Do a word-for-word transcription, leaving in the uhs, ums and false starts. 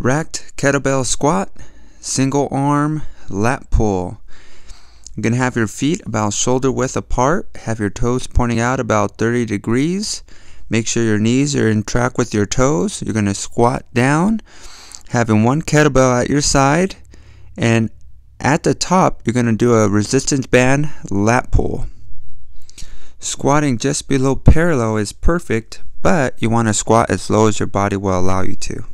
Racked kettlebell squat, single arm lat pull. You're going to have your feet about shoulder width apart, have your toes pointing out about thirty degrees. Make sure your knees are in track with your toes. You're going to squat down, having one kettlebell at your side, and at the top you're going to do a resistance band lat pull. Squatting just below parallel is perfect, but you want to squat as low as your body will allow you to.